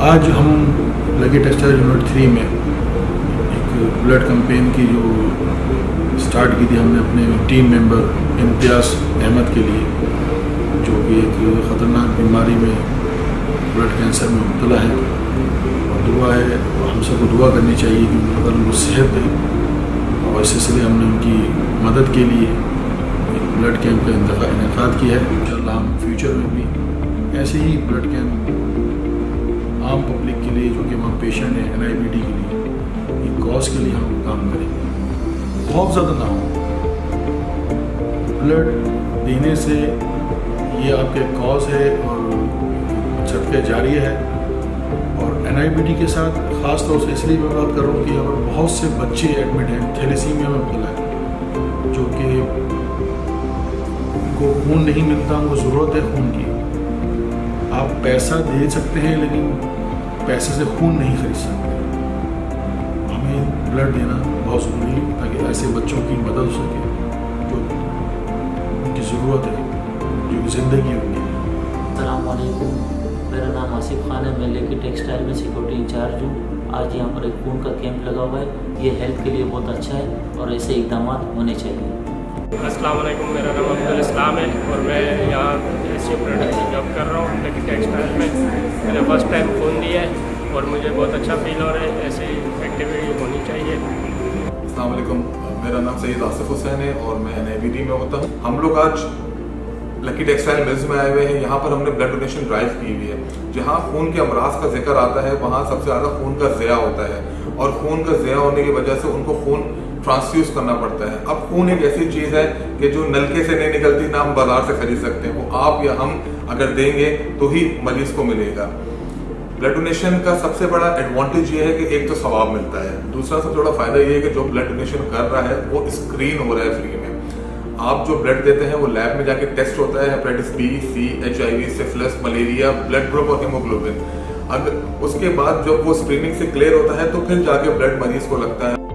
आज हम lucky textile unit 3 में एक ब्लड कैंपेन की जो स्टार्ट की थी हमने अपने टीम मेंबर इम्तियाज़ अहमद के लिए, जो कि एक ख़तरनाक बीमारी में ब्लड कैंसर में मुब्तला है। और दुआ है, हम सबको दुआ करनी चाहिए कि अगर उनको सेहत दे, और इस सिलसिले हमने उनकी मदद के लिए एक ब्लड कैंप का इनेकाद किया है। इंशाअल्लाह हम फ्यूचर में भी ऐसे ही ब्लड कैंप आम पब्लिक के लिए, जो कि वहाँ पेशेंट है NIBD के लिए, एक कॉज के लिए हम काम करेंगे। बहुत ज़्यादा ना हो, ब्लड देने से ये आपके कॉज है और सदका जारी है। और NIBD के साथ ख़ास तौर से इसलिए मैं बात कर रहा हूँ कि यहाँ पर बहुत से बच्चे एडमिट हैं थैलेसीमिया में मुब्तला है, जो कि उनको खून नहीं मिलता, उनको ज़रूरत है खून की। आप पैसा दे सकते हैं लेकिन पैसे से खून नहीं खरीद सकते। हमें ब्लड देना बहुत ज़रूरी है ताकि ऐसे बच्चों की मदद हो सके जो उनकी ज़रूरत है, जो कि ज़िंदगी उनकी है। अस्सलाम वालेकुम, मेरा नाम आसिफ खान है। मैं लकी टेक्सटाइल में सिक्योरिटी इंचार्ज हूँ। आज यहाँ पर एक खून का कैंप लगा हुआ है। ये हेल्थ के लिए बहुत अच्छा है और ऐसे इक़दाम होने चाहिए। अस्सलाम वालेकुम, मेरा नाम अब्दुल इस्लाम है और मैं यहाँ ऐसे प्रोडक्ट की जॉब कर रहा हूँ लकी टेक्सटाइल में। मैंने फर्स्ट टाइम फ़ोन दिया है और मुझे बहुत अच्छा फील हो रहा है। ऐसी एक्टिविटी होनी चाहिए। अस्सलाम वालेकुम, मेरा नाम सैयद आसिफ हुसैन है और मैं NIBD में होता हूँ। हम लोग आज लकी टेक्सटाइल मिल्स में आए हुए हैं। यहाँ पर हमने ब्लड डोनेशन ड्राइव की हुई है। जहाँ खून के अमराज का जिक्र आता है, वहाँ सबसे ज़्यादा खून का ज़िया होता है और खून का ज़िया होने की वजह से उनको खून ट्रांसफ्यूज करना पड़ता है। अब खून एक ऐसी चीज़ है कि जो नलके से नहीं निकलती, ना हम बाजार से खरीद सकते हैं। वो आप या हम अगर देंगे तो ही मरीज को मिलेगा। ब्लड डोनेशन का सबसे बड़ा एडवांटेज ये है कि एक तो सवाब मिलता है, दूसरा सबसे बड़ा फायदा ये है कि जो ब्लड डोनेशन कर रहा है वो स्क्रीन हो रहा है फ्री में। आप जो ब्लड देते हैं वो लैब में जाके टेस्ट होता है, hepatitis B, C, HIV, syphilis, malaria, blood group और हीमोग्लोबिन। अगर उसके बाद जब वो स्क्रीनिंग से क्लियर होता है तो फिर जाके ब्लड मरीज को लगता है।